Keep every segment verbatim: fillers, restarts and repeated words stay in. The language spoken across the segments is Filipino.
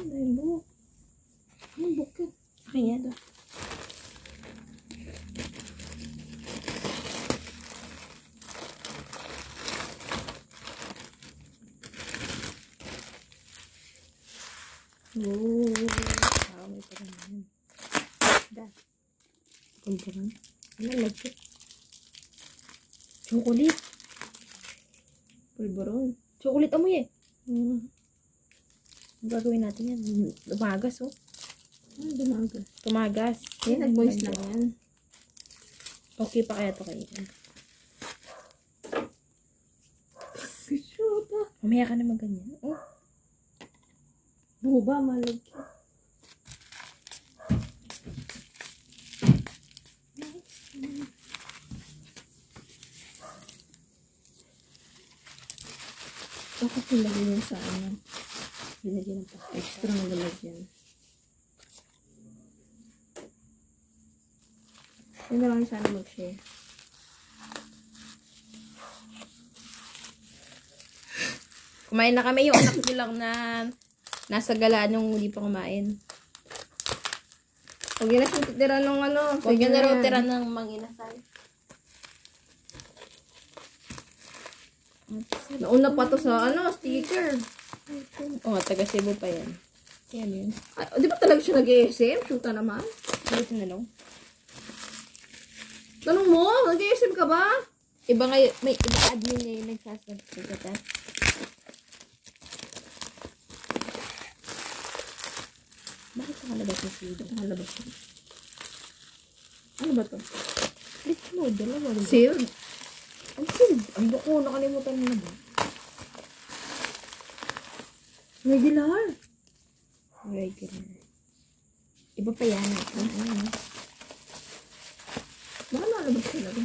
dahil buhok. Ang bukit. Akin yan, doon. Oh, wow, may parang yan. Da. Pulburon. Ano, lagkit? Chocolate. Pulburon. Chocolate amoy eh. Hmm. Ang gagawin natin yan. Tumagas, oh. Ano, dumagas? Tumagas. Yan, nag-moist lang yan. Okay pa kaya ito kayo? Kishuta. Mamaya ka naman ganyan. Oh. Buba, malagkit. Bakit nilagay yan sa ano? Binagyan ng pa. Extra ng lalagyan. Yun na lang sana mag-share. Kumain na kami yung anak ko lang na nasa galaan nung hindi pa kumain. Huwag yun na siya titira nung ano. Huwag yun na raw tira ng manginasal. Nauna pa to sa ano, sticker. Oo, oh, taga Cebu pa yan. Yan yun. Ay, di ba talaga siya nag-A S M? Shoota naman. Bakit yung nalong? Tanong mo, nag-A S M ka ba? Iba ngayon, may iba admin niya yung nagsasagot. Bakit nakalabas yung seed? Nakalabas yun. Ano ba to? Please mo, dalawa. Sealed? Ang seed. Ang buko, nakalimutan mo na ba? Regular. Regular. Iba pa yan. Ano, ano. Baka nakalabas talaga.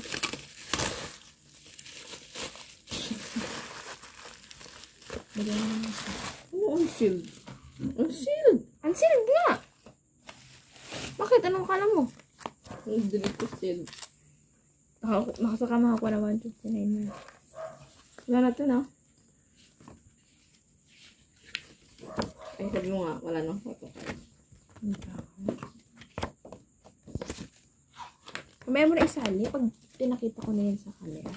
Bagay mo na siya. Oo, unsealed. Unsealed. Unsealed nga! Bakit? Anong kala mo? Hindi ko sealed. Makasaka makakuha na one fifty-nine na. Wala na ito na. Ay, sabi mo nga, wala nang photo. Kamaya mo na isali pag pinakita ko na yan sa camera.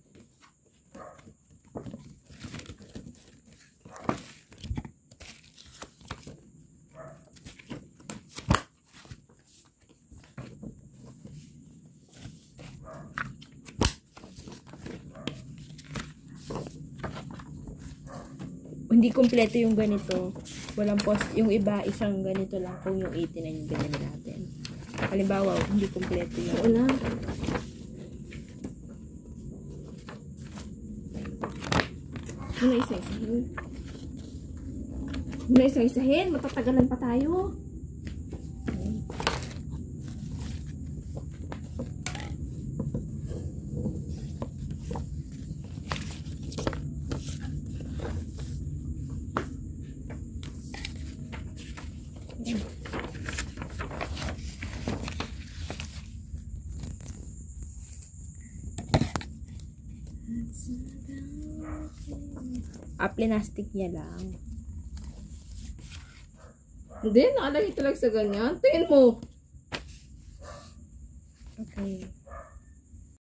Hindi kumpleto yung ganito. Walang post. Yung iba, isang ganito lang. Kung yung eighty-nine yung ganyan natin. Halimbawa, hindi kumpleto yung... Wala. Muna isa-isahin. Muna isa-isahin. Matatagalan pa tayo. Ah, plastic niya lang. Hindi, nakalagay talaga sa ganyan. Tingin mo. Okay.